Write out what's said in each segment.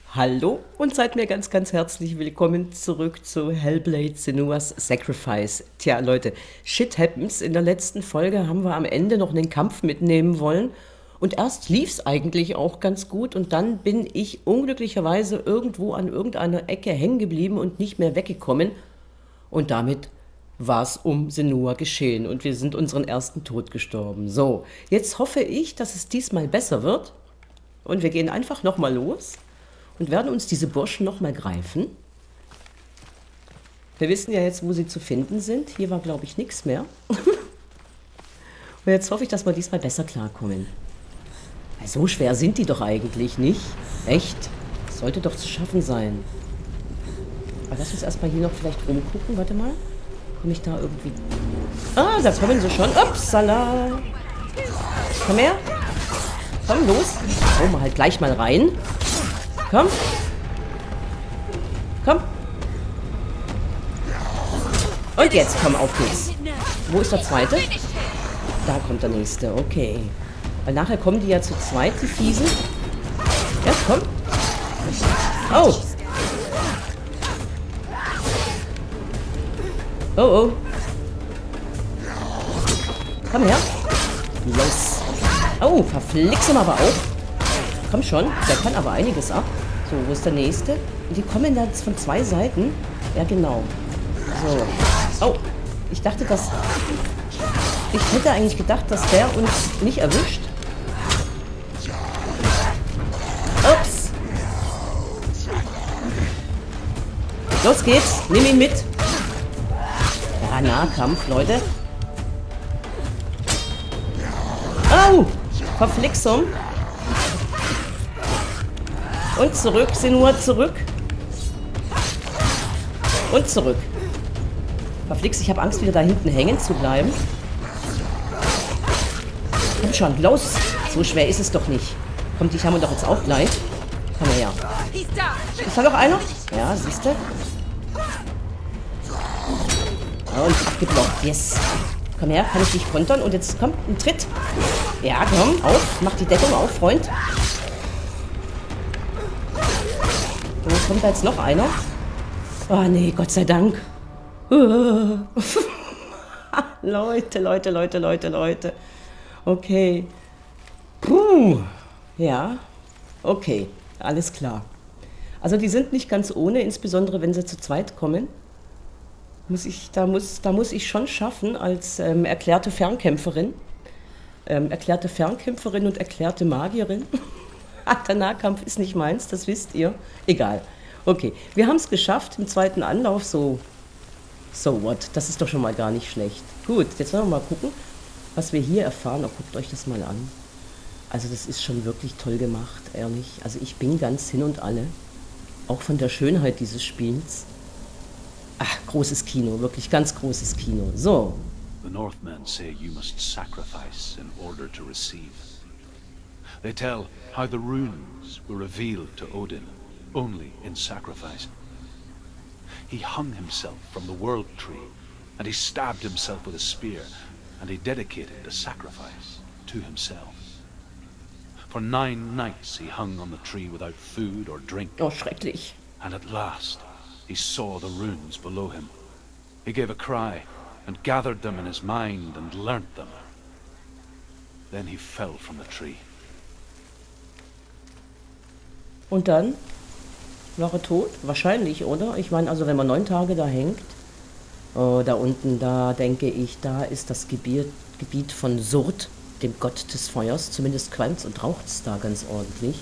Hallo und seid mir ganz, ganz herzlich willkommen zurück zu Hellblade: Senua's Sacrifice. Tja, Leute, shit happens. In der letzten Folge haben wir am Ende noch einen Kampf mitnehmen wollen. Und erst lief's eigentlich auch ganz gut und dann bin ich unglücklicherweise irgendwo an irgendeiner Ecke hängen geblieben und nicht mehr weggekommen. Und damit war's um Senua geschehen und wir sind unseren ersten Tod gestorben. So, jetzt hoffe ich, dass es diesmal besser wird. Und wir gehen einfach nochmal los. Und werden uns diese Burschen nochmal greifen. Wir wissen ja jetzt, wo sie zu finden sind. Hier war, glaube ich, nichts mehr. Und jetzt hoffe ich, dass wir diesmal besser klarkommen. So schwer sind die doch eigentlich nicht. Echt? Das sollte doch zu schaffen sein. Aber lass uns erstmal hier noch vielleicht rumgucken. Warte mal. Komme ich da irgendwie... Ah, da kommen sie schon. Upsala. Komm her. Komm, los. Schauen wir halt gleich mal rein. Komm. Komm. Und jetzt, komm, auf geht's. Wo ist der zweite? Da kommt der nächste, okay. Weil nachher kommen die ja zu zweit, die Fiesen. Ja, komm. Oh. Oh, oh. Komm her. Los. Oh, verflixen aber auch. Komm schon, der kann aber einiges ab. So, wo ist der nächste? Und die kommen jetzt von zwei Seiten. Ja, genau. So. Oh, ich dachte, dass... Ich hätte eigentlich gedacht, dass der uns nicht erwischt. Ups. Los geht's. Nimm ihn mit. Ja, Nahkampf, Leute. Au! Verflixung. Und zurück, Senua, zurück. Und zurück. Verflixt, ich habe Angst, wieder da hinten hängen zu bleiben. Komm schon, los. So schwer ist es doch nicht. Komm, dich haben wir doch jetzt auch gleich. Komm her. Ist da noch einer? Ja, siehst du? Und abgeblockt, yes. Komm her, kann ich dich kontern? Und jetzt kommt ein Tritt. Ja, komm, auf. Mach die Deckung auf, Freund. Wo kommt da jetzt noch einer? Oh nee, Gott sei Dank. Leute. Okay. Puh. Ja. Okay. Alles klar. Also die sind nicht ganz ohne, insbesondere wenn sie zu zweit kommen. Da muss ich schon schaffen als erklärte Fernkämpferin. Erklärte Fernkämpferin und erklärte Magierin. Der Nahkampf ist nicht meins, das wisst ihr. Egal. Okay, wir haben es geschafft im zweiten Anlauf. So what? Das ist doch schon mal gar nicht schlecht. Gut, jetzt wollen wir mal gucken, was wir hier erfahren. Oh, guckt euch das mal an. Also das ist schon wirklich toll gemacht, ehrlich. Also ich bin ganz hin und alle. Auch von der Schönheit dieses Spiels. Ach, großes Kino, wirklich ganz großes Kino. So. The Northmen say you must sacrifice in order to receive. They tell how the runes were revealed to Odin only in sacrifice. He hung himself from the World Tree, and he stabbed himself with a spear, and he dedicated the sacrifice to himself. For 9 nights he hung on the tree without food or drink. Oh, schrecklich. And at last he saw the runes below him. He gave a cry and gathered them in his mind and learnt them. Then he fell from the tree. Und dann war er tot? Wahrscheinlich, oder? Ich meine, also wenn man 9 Tage da hängt, oh, da unten, da denke ich, da ist das Gebiet von Surd, dem Gott des Feuers. Zumindest qualmt's und raucht's da ganz ordentlich.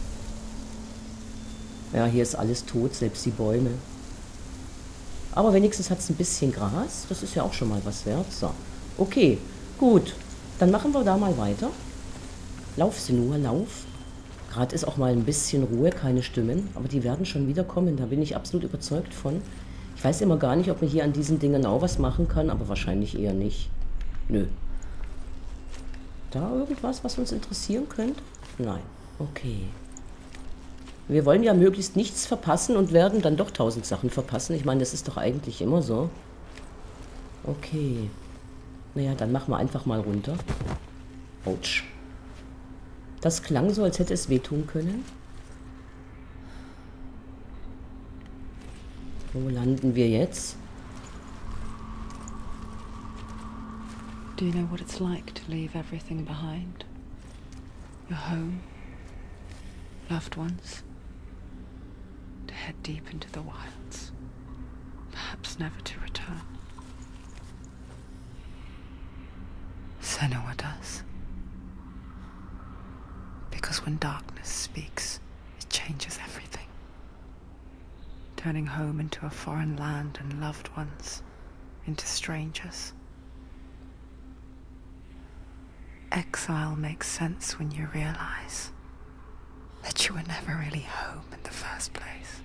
Ja, hier ist alles tot, selbst die Bäume. Aber wenigstens hat's ein bisschen Gras. Das ist ja auch schon mal was wert. So, okay, gut. Dann machen wir da mal weiter. Lauf, Senua, lauf. Gerade ist auch mal ein bisschen Ruhe, keine Stimmen, aber die werden schon wieder kommen, da bin ich absolut überzeugt von. Ich weiß immer gar nicht, ob man hier an diesen Dingen auch was machen kann, aber wahrscheinlich eher nicht. Nö. Da irgendwas, was uns interessieren könnte? Nein. Okay. Wir wollen ja möglichst nichts verpassen und werden dann doch 1000 Sachen verpassen. Ich meine, das ist doch eigentlich immer so. Okay. Naja, dann machen wir einfach mal runter. Autsch. Das klang so, als hätte es wehtun können. Wo landen wir jetzt? Do you know what it's like to leave everything behind? Your home, loved ones, to head deep into the wilds, perhaps never to return. Senua does. Because when darkness speaks, it changes everything. Turning home into a foreign land and loved ones into strangers. Exile makes sense when you realize that you were never really home in the first place.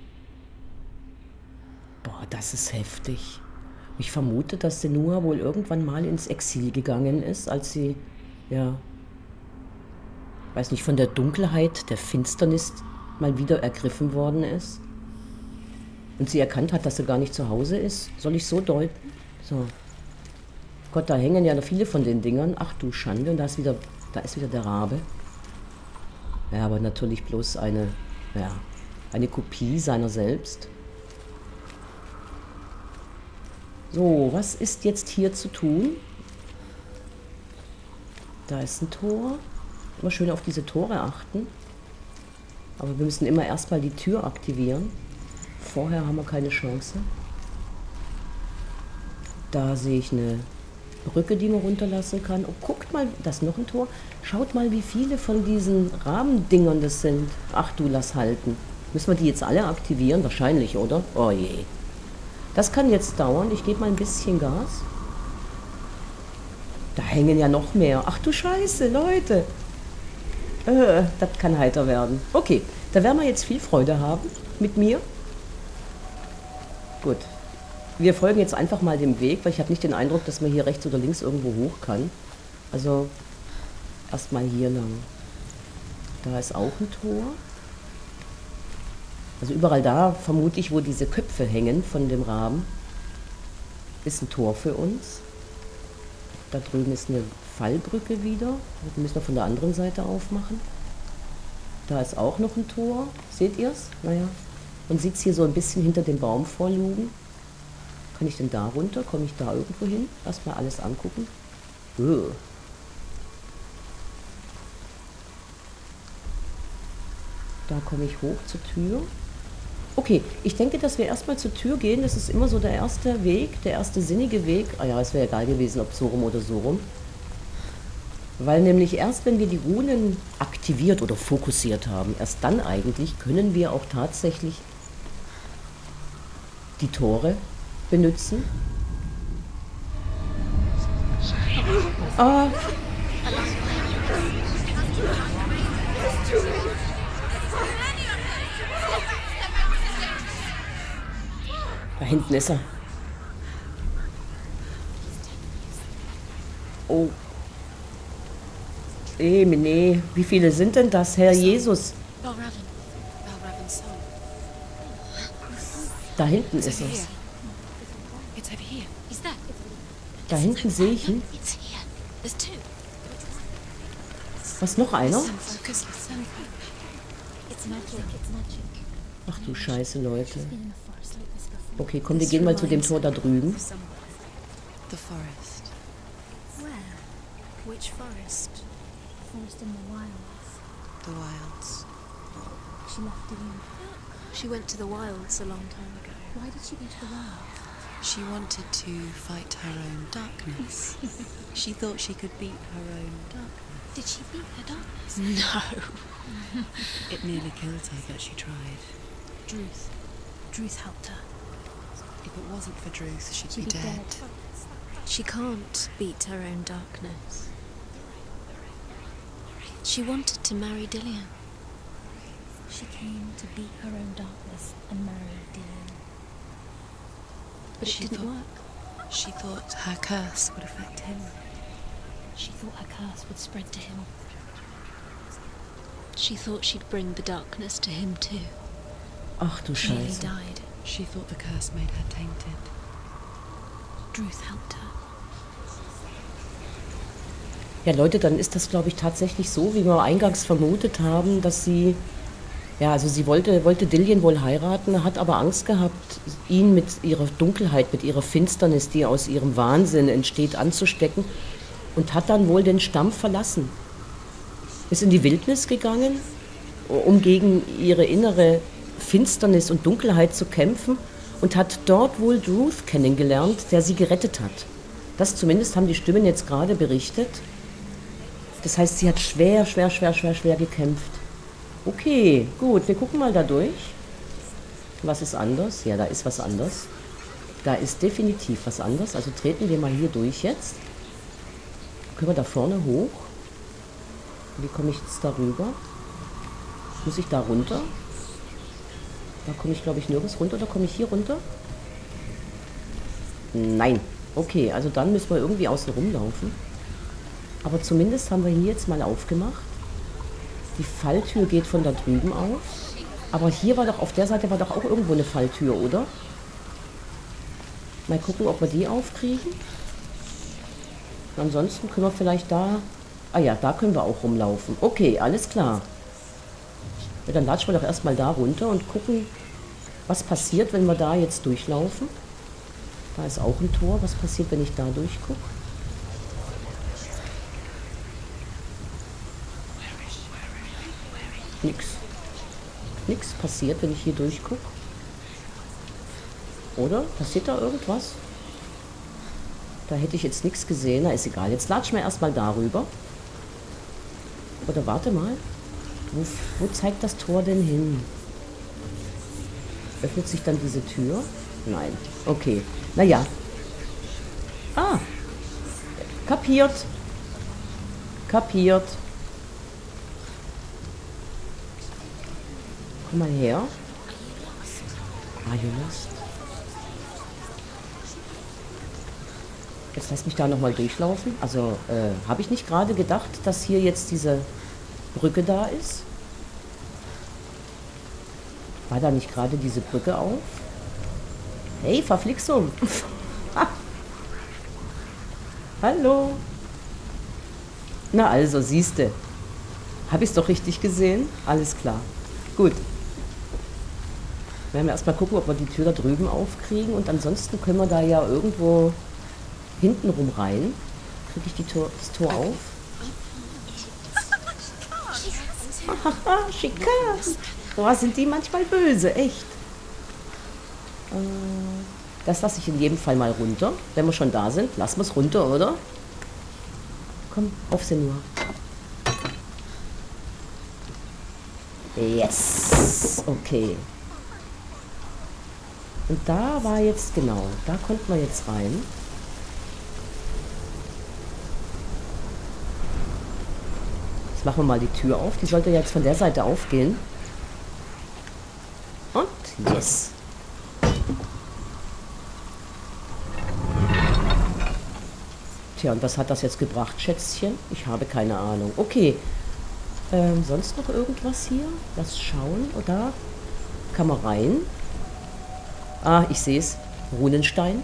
Boah, das ist heftig. Ich vermute, dass Senua wohl irgendwann mal ins Exil gegangen ist, als sie, ja, weiß nicht, von der Dunkelheit, der Finsternis mal wieder ergriffen worden ist. Und sie erkannt hat, dass sie gar nicht zu Hause ist. Soll ich so deuten? So. Gott, da hängen ja noch viele von den Dingern. Ach du Schande, und da ist wieder der Rabe. Ja, aber natürlich bloß eine Kopie seiner selbst. So, was ist jetzt hier zu tun? Da ist ein Tor. Immer schön auf diese Tore achten. Aber wir müssen immer erstmal die Tür aktivieren. Vorher haben wir keine Chance. Da sehe ich eine Brücke, die man runterlassen kann. Oh, guckt mal, das ist noch ein Tor. Schaut mal, wie viele von diesen Rahmendingern das sind. Ach du, lass halten. Müssen wir die jetzt alle aktivieren? Wahrscheinlich, oder? Oh je. Das kann jetzt dauern. Ich gebe mal ein bisschen Gas. Da hängen ja noch mehr. Ach du Scheiße, Leute. Das kann heiter werden. Okay, da werden wir jetzt viel Freude haben mit mir. Gut. Wir folgen jetzt einfach mal dem Weg, weil ich habe nicht den Eindruck, dass man hier rechts oder links irgendwo hoch kann. Also erstmal hier lang. Da ist auch ein Tor. Also überall da, vermute ich, wo diese Köpfe hängen von dem Raben, ist ein Tor für uns. Da drüben ist eine Fallbrücke wieder. Die müssen wir von der anderen Seite aufmachen. Da ist auch noch ein Tor. Seht ihr es? Naja. Man sieht es hier so ein bisschen hinter dem Baum vorlugen. Kann ich denn da runter? Komme ich da irgendwo hin? Erstmal alles angucken. Da komme ich hoch zur Tür. Okay, ich denke, dass wir erstmal zur Tür gehen. Das ist immer so der erste Weg, der erste sinnige Weg. Ah ja, es wäre egal gewesen, ob so rum oder so rum. Weil nämlich erst, wenn wir die Runen aktiviert oder fokussiert haben, erst dann eigentlich können wir auch tatsächlich die Tore benutzen. Ah. Da hinten ist er. Oh. Nee. Wie viele sind denn das, Herr Jesus? Da hinten ist er. Da hinten sehe ich ihn. Was, noch einer? Ach du Scheiße, Leute. Okay, komm, wir gehen mal zu dem Tor da drüben. The forest. Where? Which forest? Forest in the wilds. The wilds. She left Dillian. She went to the wilds a long time ago. Why did she go to the wilds? She wanted to fight her own darkness. She thought she could beat her own darkness. Did she beat her darkness? No. It nearly killed her, but she tried. Druth. Druth helped her. If it wasn't for Druth, she'd be dead. She can't beat her own darkness. She wanted to marry Dillian. She came to beat her own darkness and marry Dillian. But it didn't work. She thought her curse would affect him. She thought her curse would spread to him. She thought she'd bring the darkness to him too. Ach du She nearly Scheiße. died. She thought the curse made her tainted. Druth helped her. Ja, Leute, dann ist das, glaube ich, tatsächlich so, wie wir eingangs vermutet haben, dass sie Ja, also sie wollte Dillion wohl heiraten, hat aber Angst gehabt, ihn mit ihrer Dunkelheit, mit ihrer Finsternis, die aus ihrem Wahnsinn entsteht, anzustecken und hat dann wohl den Stamm verlassen. Ist in die Wildnis gegangen, um gegen ihre innere Finsternis und Dunkelheit zu kämpfen und hat dort wohl Druth kennengelernt, der sie gerettet hat. Das zumindest haben die Stimmen jetzt gerade berichtet. Das heißt, sie hat schwer gekämpft. Okay, gut, wir gucken mal da durch. Was ist anders? Ja, da ist was anders. Da ist definitiv was anders. Also treten wir mal hier durch jetzt. Können wir da vorne hoch? Wie komme ich jetzt darüber? Muss ich da runter? Da komme ich, glaube ich, nirgends runter. Oder komme ich hier runter? Nein. Okay, also dann müssen wir irgendwie außen rumlaufen. Aber zumindest haben wir hier jetzt mal aufgemacht. Die Falltür geht von da drüben auf. Aber hier war doch, auf der Seite war doch auch irgendwo eine Falltür, oder? Mal gucken, ob wir die aufkriegen. Ansonsten können wir vielleicht da... Ah ja, da können wir auch rumlaufen. Okay, alles klar. Ja, dann latschen wir doch erstmal da runter und gucken, was passiert, wenn wir da jetzt durchlaufen. Da ist auch ein Tor. Was passiert, wenn ich da durchgucke? Nix passiert, wenn ich hier durchgucke. Oder? Passiert da irgendwas? Da hätte ich jetzt nichts gesehen. Na, ist egal. Jetzt latschen wir erstmal darüber. Oder warte mal. Wo zeigt das Tor denn hin? Öffnet sich dann diese Tür? Nein. Okay. Naja. Ah. Kapiert. Kapiert. Komm mal her. Ah, you lost. Jetzt lass mich da nochmal durchlaufen. Also, habe ich nicht gerade gedacht, dass hier jetzt diese Brücke da ist? War da nicht gerade diese Brücke auf? Hey, Verflixung. Hallo. Na also, siehste. Habe ich es doch richtig gesehen? Alles klar. Gut. Wir werden erstmal gucken, ob wir die Tür da drüben aufkriegen. Und ansonsten können wir da ja irgendwo hintenrum rein. Kriege ich das Tor auf? Haha, Schikas. Boah, sind die manchmal böse, echt. Das lasse ich in jedem Fall mal runter. Wenn wir schon da sind, lassen wir es runter, oder? Komm, auf sie nur. Yes. Okay. Und da war jetzt, genau, da konnten wir jetzt rein. Jetzt machen wir mal die Tür auf. Die sollte jetzt von der Seite aufgehen. Und yes. Tja, und was hat das jetzt gebracht, Schätzchen? Ich habe keine Ahnung. Okay. Sonst noch irgendwas hier? Lass schauen. Oder kann man rein? Ah, ich sehe es. Runenstein.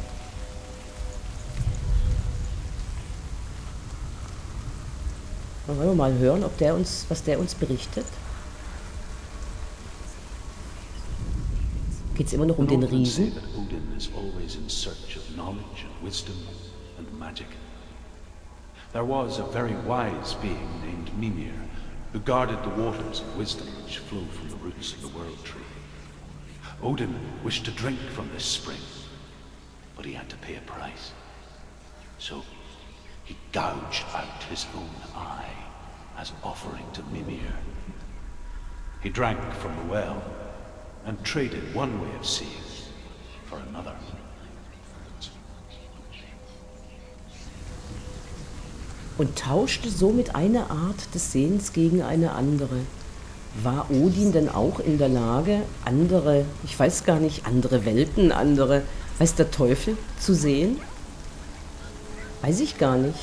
Dann wollen wir mal hören, was der uns berichtet. Geht es immer noch um den Riesen? Odin is always in search of knowledge and wisdom and magic. There was a very wise being named Mimir, who guarded the waters of wisdom which flow from the roots of the World Tree. Odin wished to drink from this spring, but he had to pay a price. So he gouged out his own eye as offering to Mimir. He drank from the well and traded one way of seeing for another. Und tauschte somit eine Art des Sehens gegen eine andere. War Odin denn auch in der Lage, andere, ich weiß gar nicht, andere Welten, andere, weiß der Teufel, zu sehen? Weiß ich gar nicht.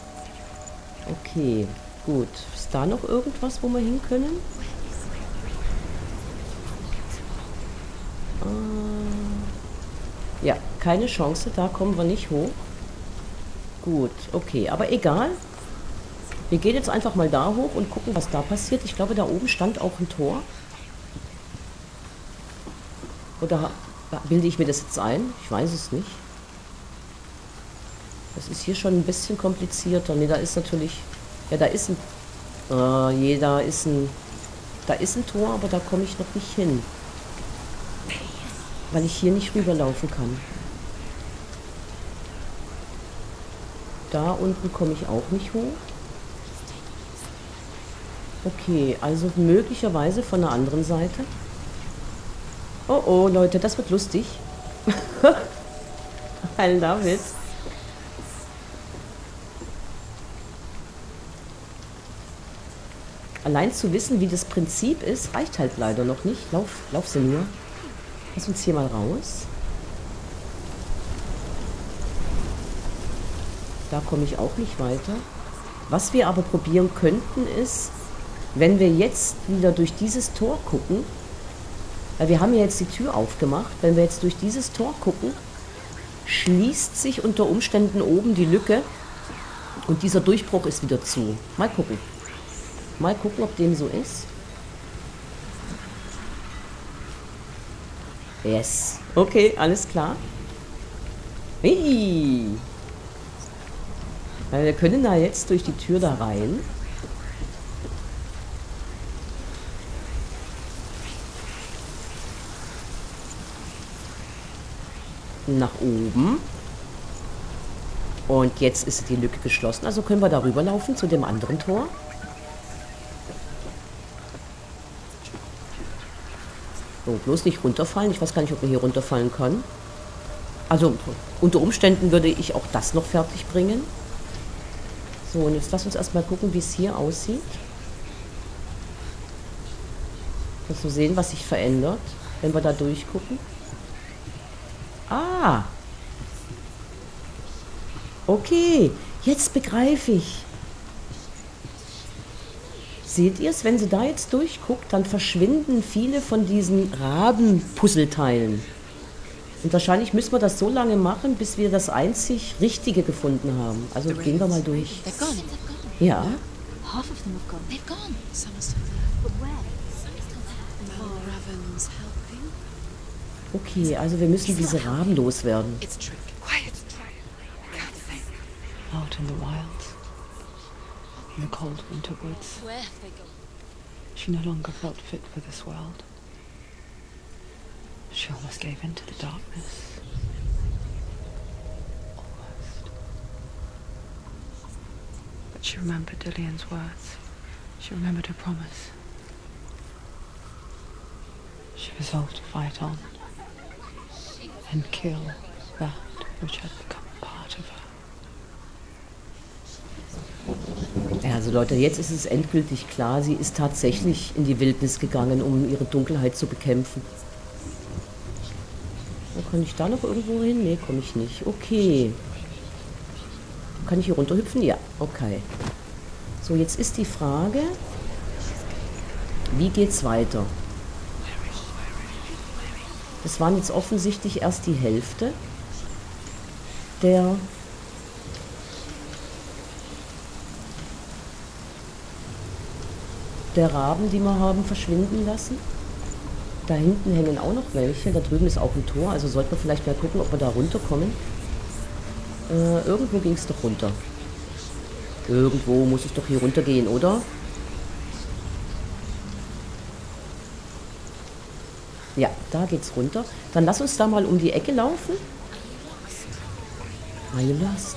Okay, gut. Ist da noch irgendwas, wo wir hin können? Ja, keine Chance, da kommen wir nicht hoch. Gut, okay, aber egal. Wir gehen jetzt einfach mal da hoch und gucken, was da passiert. Ich glaube, da oben stand auch ein Tor. Oder bilde ich mir das jetzt ein? Ich weiß es nicht. Das ist hier schon ein bisschen komplizierter. Ne, da ist natürlich... Ja, da ist ein... da ist ein Tor, aber da komme ich noch nicht hin. Weil ich hier nicht rüberlaufen kann. Da unten komme ich auch nicht hoch. Okay, also möglicherweise von der anderen Seite. Oh oh, Leute, das wird lustig. Heil David. Allein zu wissen, wie das Prinzip ist, reicht halt leider noch nicht. Lauf sie nur. Lass uns hier mal raus. Da komme ich auch nicht weiter. Was wir aber probieren könnten ist, wenn wir jetzt wieder durch dieses Tor gucken, weil wir haben ja jetzt die Tür aufgemacht, wenn wir jetzt durch dieses Tor gucken, schließt sich unter Umständen oben die Lücke und dieser Durchbruch ist wieder zu. Mal gucken. Mal gucken, ob dem so ist. Yes. Okay, alles klar. Hey. Wir können da jetzt durch die Tür da rein. Nach oben. Und jetzt ist die Lücke geschlossen. Also können wir darüber laufen zu dem anderen Tor. So, bloß nicht runterfallen. Ich weiß gar nicht, ob man hier runterfallen kann. Also unter Umständen würde ich auch das noch fertig bringen. So, und jetzt lass uns erstmal gucken, wie es hier aussieht. Kannst du sehen, was sich verändert, wenn wir da durchgucken? Ah! Okay, jetzt begreife ich. Seht ihr es, wenn sie da jetzt durchguckt, dann verschwinden viele von diesen Raben-Puzzleteilen. Und wahrscheinlich müssen wir das so lange machen, bis wir das einzig Richtige gefunden haben. Also gehen wir mal durch. They've gone. Ja. Half of them have gone. They've gone. Some are still there. But where? Some are still there. Mal Raven's helping. Okay, also wir müssen diese Raben loswerden. It's trick. Quiet. Can't think. Out in the wilds, in the cold winter woods, Where have they gone? she no longer felt fit for this world. She almost gave in to the darkness. Almost. But she remembered Dillian's words. She remembered her promise. She resolved to fight on and kill that which had become part of her. Ja, also Leute, jetzt ist es endgültig klar, sie ist tatsächlich in die Wildnis gegangen, um ihre Dunkelheit zu bekämpfen. Kann ich da noch irgendwo hin? Nee, komme ich nicht. Okay. Kann ich hier runterhüpfen? Ja, okay. So, jetzt ist die Frage, wie geht's weiter? Das waren jetzt offensichtlich erst die Hälfte der Raben, die wir haben verschwinden lassen. Da hinten hängen auch noch welche. Da drüben ist auch ein Tor. Also sollten wir vielleicht mal gucken, ob wir da runterkommen. Irgendwo ging es doch runter. Irgendwo muss es doch hier runtergehen, oder? Ja, da geht's runter. Dann lass uns da mal um die Ecke laufen. Are you lost?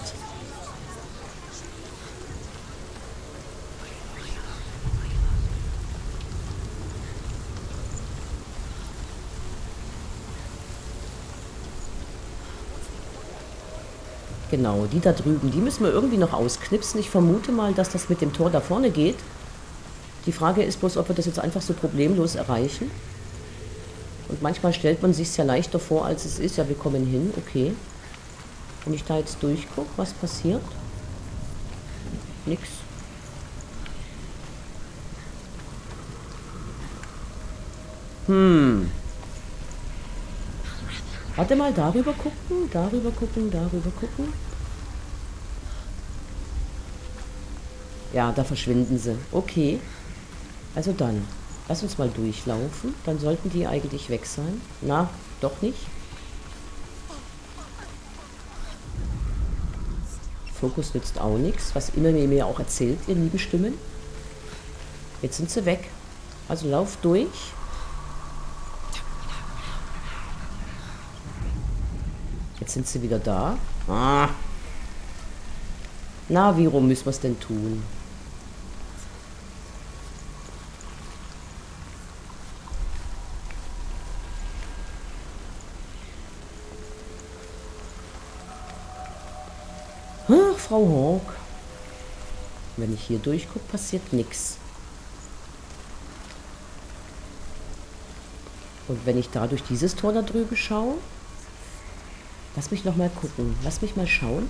Genau, die da drüben, die müssen wir irgendwie noch ausknipsen. Ich vermute mal, dass das mit dem Tor da vorne geht. Die Frage ist bloß, ob wir das jetzt einfach so problemlos erreichen. Und manchmal stellt man sich es ja leichter vor, als es ist. Ja, wir kommen hin, okay. Wenn ich da jetzt durchgucke, was passiert? Nix. Warte mal, darüber gucken, darüber gucken, darüber gucken. Ja, da verschwinden sie. Okay. Also dann. Lass uns mal durchlaufen. Dann sollten die eigentlich weg sein. Na, doch nicht. Fokus nützt auch nichts. Was immer ihr mir auch erzählt, ihr lieben Stimmen. Jetzt sind sie weg. Also lauf durch. Jetzt sind sie wieder da. Ah. Na, wie rum müssen wir es denn tun? Ach, Frau Hawk. Wenn ich hier durchgucke, passiert nichts. Und wenn ich da durch dieses Tor da drüben schaue, lass mich noch mal gucken. Lass mich mal schauen.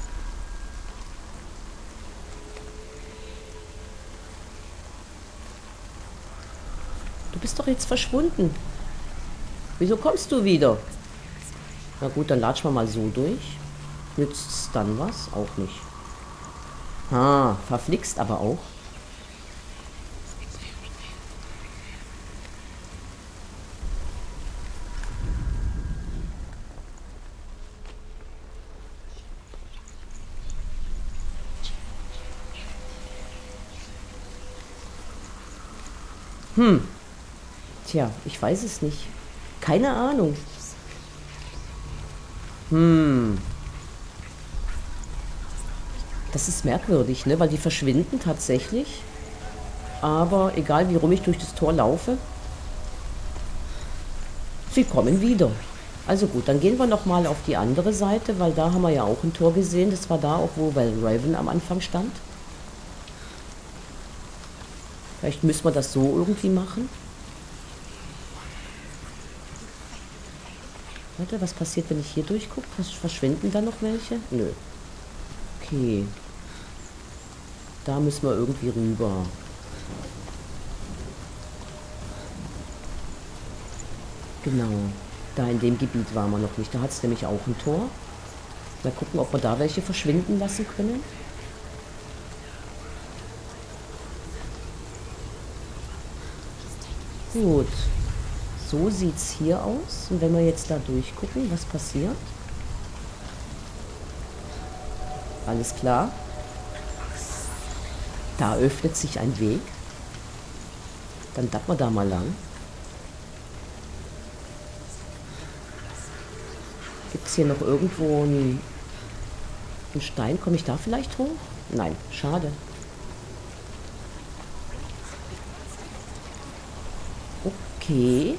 Du bist doch jetzt verschwunden. Wieso kommst du wieder? Na gut, dann latschen wir mal so durch. Nützt es dann was? Auch nicht. Ah, verflixt aber auch. Tja, ich weiß es nicht. Keine Ahnung. Das ist merkwürdig, ne? Weil die verschwinden tatsächlich. Aber egal wie rum ich durch das Tor laufe, sie kommen wieder. Also gut, dann gehen wir nochmal auf die andere Seite, weil da haben wir ja auch ein Tor gesehen. Das war da auch, wo Raven am Anfang stand. Vielleicht müssen wir das so irgendwie machen. Warte, was passiert, wenn ich hier durchgucke? Verschwinden da noch welche? Nö. Okay. Da müssen wir irgendwie rüber. Genau. Da in dem Gebiet waren wir noch nicht. Da hat es nämlich auch ein Tor. Mal gucken, ob wir da welche verschwinden lassen können. Gut. So sieht es hier aus. Und wenn wir jetzt da durchgucken, was passiert? Alles klar. Da öffnet sich ein Weg. Dann dappen wir da mal lang. Gibt es hier noch irgendwo einen Stein? Komme ich da vielleicht hoch? Nein, schade. Okay.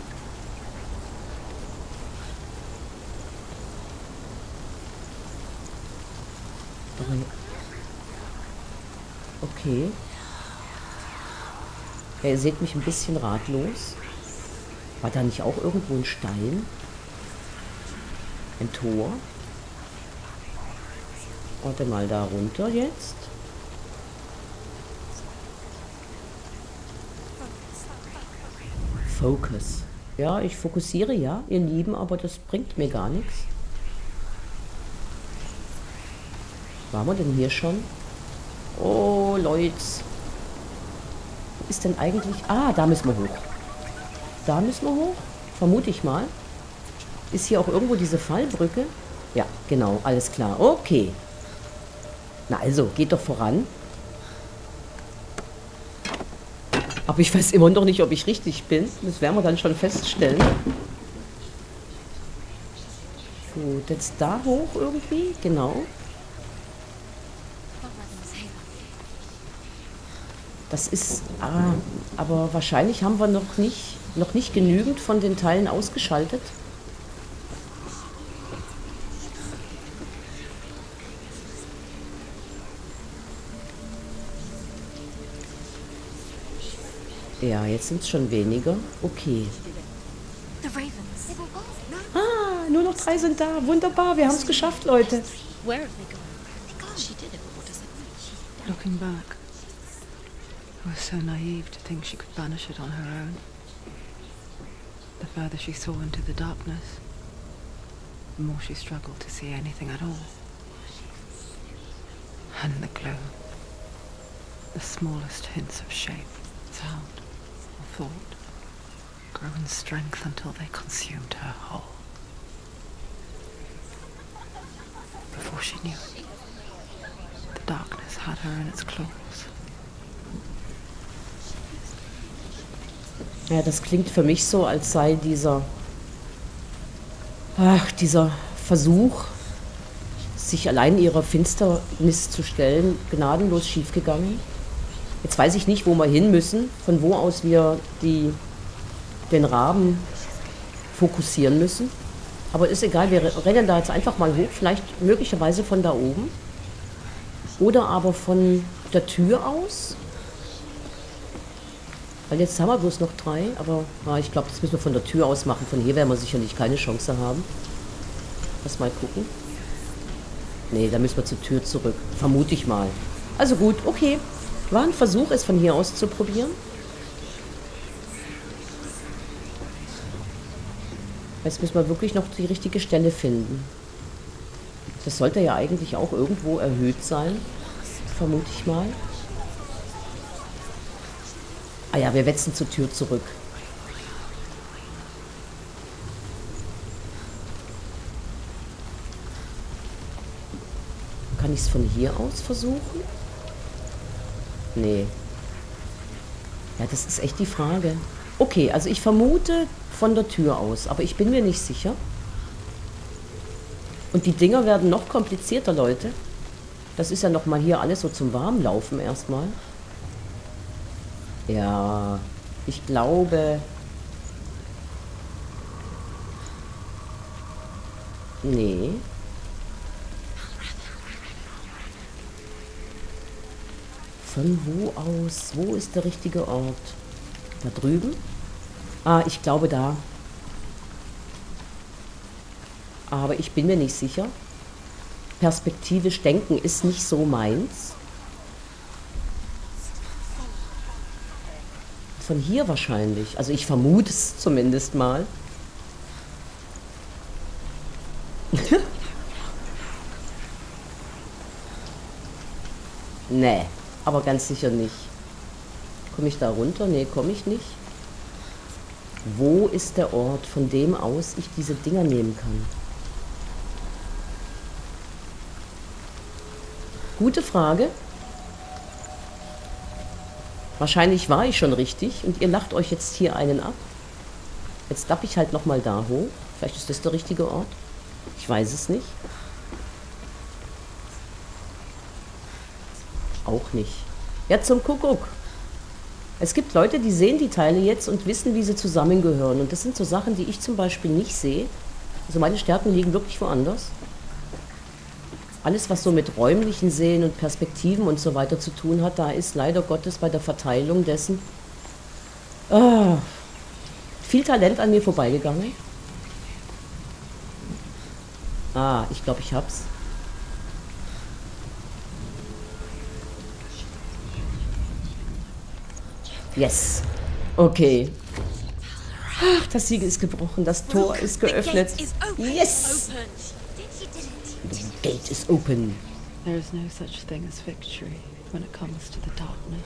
Okay. Ja, ihr seht mich ein bisschen ratlos. War da nicht auch irgendwo ein Stein? Ein Tor? Warte mal, da runter jetzt. Focus. Ja, ich fokussiere ja, ihr Lieben, aber das bringt mir gar nichts. Waren wir denn hier schon? Oh, Leute. Wo ist denn eigentlich... Ah, da müssen wir hoch. Da müssen wir hoch? Vermute ich mal. Ist hier auch irgendwo diese Fallbrücke? Ja, genau, alles klar. Okay. Na also, geht doch voran. Aber ich weiß immer noch nicht, ob ich richtig bin. Das werden wir dann schon feststellen. Gut, jetzt da hoch irgendwie. Genau. Das ist... Ah, aber wahrscheinlich haben wir noch nicht genügend von den Teilen ausgeschaltet. Ja, jetzt sind es schon weniger. Okay. Ah, nur noch 3 sind da. Wunderbar, wir haben es geschafft, Leute. Looking back, I was so naive to think she could banish it on her own. The further she saw into the darkness, the more she struggled to see anything at all. And the glow, the smallest hints of shape, sound, hateful thought grew in strength until they consumed her whole. Before she knew it, the darkness had her in its claws. Ja, das klingt für mich so, als sei dieser Versuch, sich allein ihrer Finsternis zu stellen, gnadenlos schiefgegangen. Jetzt weiß ich nicht, wo wir hin müssen, von wo aus wir den Raben fokussieren müssen. Aber ist egal, wir rennen da jetzt einfach mal hoch, vielleicht möglicherweise von da oben. Oder aber von der Tür aus. Weil jetzt haben wir bloß noch 3, aber ich glaube, das müssen wir von der Tür aus machen. Von hier werden wir sicherlich keine Chance haben. Lass mal gucken. Nee, da müssen wir zur Tür zurück. Vermute ich mal. Also gut, okay. War ein Versuch, es von hier aus zu probieren. Jetzt müssen wir wirklich noch die richtige Stelle finden. Das sollte ja eigentlich auch irgendwo erhöht sein. Vermute ich mal. Ah ja, wir wetzen zur Tür zurück. Kann ich es von hier aus versuchen? Nee. Ja, das ist echt die Frage. Okay, also ich vermute von der Tür aus, aber ich bin mir nicht sicher. Und die Dinger werden noch komplizierter, Leute. Das ist ja nochmal hier alles so zum Warmlaufen erstmal. Ja, ich glaube... Nee. Von wo aus? Wo ist der richtige Ort? Da drüben? Ah, ich glaube da. Aber ich bin mir nicht sicher. Perspektivisch denken ist nicht so meins. Von hier wahrscheinlich. Also ich vermute es zumindest mal. Nee, aber ganz sicher nicht. Komme ich da runter? Nee, komme ich nicht. Wo ist der Ort, von dem aus ich diese Dinger nehmen kann? Gute Frage. Wahrscheinlich war ich schon richtig und ihr lacht euch jetzt hier einen ab. Jetzt dapp ich halt nochmal da hoch. Vielleicht ist das der richtige Ort. Ich weiß es nicht. Auch nicht. Ja, zum Kuckuck. Es gibt Leute, die sehen die Teile jetzt und wissen, wie sie zusammengehören. Und das sind so Sachen, die ich zum Beispiel nicht sehe. Also meine Stärken liegen wirklich woanders. Alles, was so mit räumlichen Sehen und Perspektiven und so weiter zu tun hat, da ist leider Gottes bei der Verteilung dessen viel Talent an mir vorbeigegangen. Ah, ich glaube, ich hab's. Yes. Okay. Ach, das Siegel ist gebrochen, das Tor ist geöffnet. Yes! The gate is open. There is no such thing as victory when it comes to the darkness.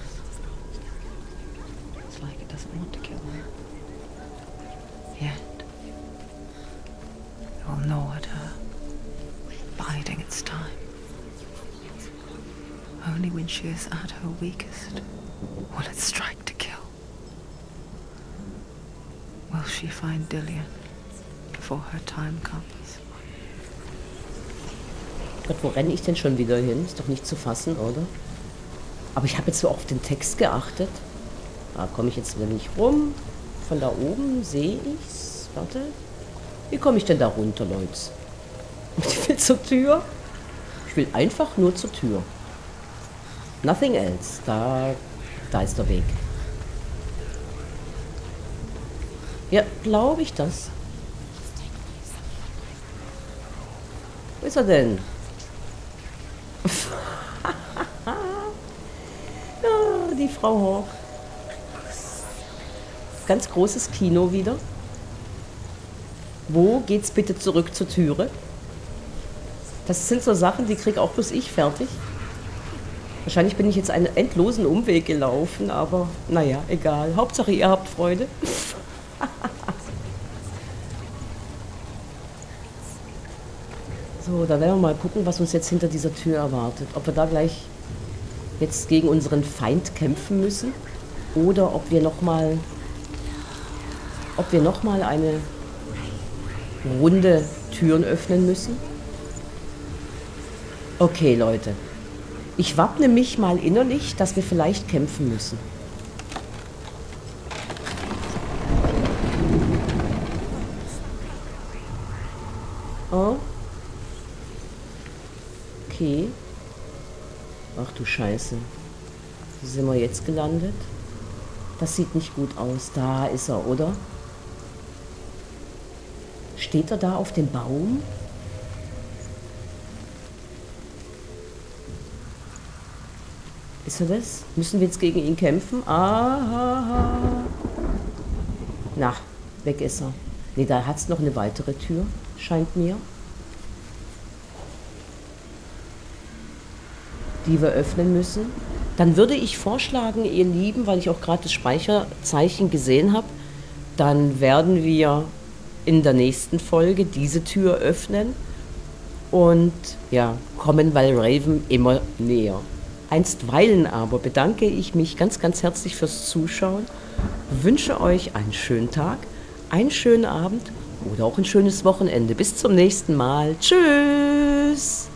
It's like it doesn't want to kill her. Yet, it will gnaw at her, biding its time. Only when she is at her weakest will it strike to kill. Will she find Dillion before her time comes? Gott, wo renne ich denn schon wieder hin? Ist doch nicht zu fassen, oder? Aber ich habe jetzt so auf den Text geachtet. Da komme ich jetzt wieder nicht rum. Von da oben sehe ich's. Warte. Wie komme ich denn da runter, Leute? Ich will zur Tür. Ich will einfach nur zur Tür. Nothing else. Da ist der Weg. Ja, glaube ich das. Wo ist er denn? Ja, die Frau Hawk. Ganz großes Kino wieder. Wo geht's bitte zurück zur Türe? Das sind so Sachen, die krieg auch bloß ich fertig. Wahrscheinlich bin ich jetzt einen endlosen Umweg gelaufen, aber naja, egal. Hauptsache, ihr habt Freude. So, da werden wir mal gucken, was uns jetzt hinter dieser Tür erwartet. Ob wir da gleich jetzt gegen unseren Feind kämpfen müssen oder ob wir nochmal eine Runde Türen öffnen müssen. Okay, Leute. Ich wappne mich mal innerlich, dass wir vielleicht kämpfen müssen. Oh. Okay. Ach du Scheiße. Wie sind wir jetzt gelandet? Das sieht nicht gut aus. Da ist er, oder? Steht er da auf dem Baum? Ist er das? Müssen wir jetzt gegen ihn kämpfen? Ah. Na, weg ist er. Ne, da hat es noch eine weitere Tür, scheint mir. Die wir öffnen müssen. Dann würde ich vorschlagen, ihr Lieben, weil ich auch gerade das Speicherzeichen gesehen habe, dann werden wir in der nächsten Folge diese Tür öffnen und ja, kommen Valraven immer näher. Einstweilen aber bedanke ich mich ganz, ganz herzlich fürs Zuschauen, wünsche euch einen schönen Tag, einen schönen Abend oder auch ein schönes Wochenende. Bis zum nächsten Mal. Tschüss!